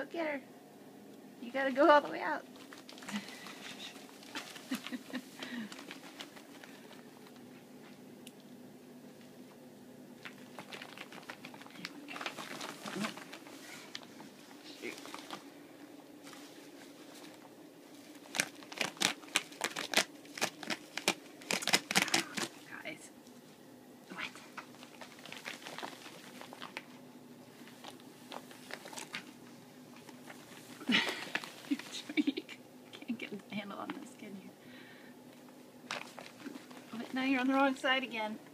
get her. You gotta go all the way out. Guys, what? You can't get a handle on this, can you? But now you're on the wrong side again.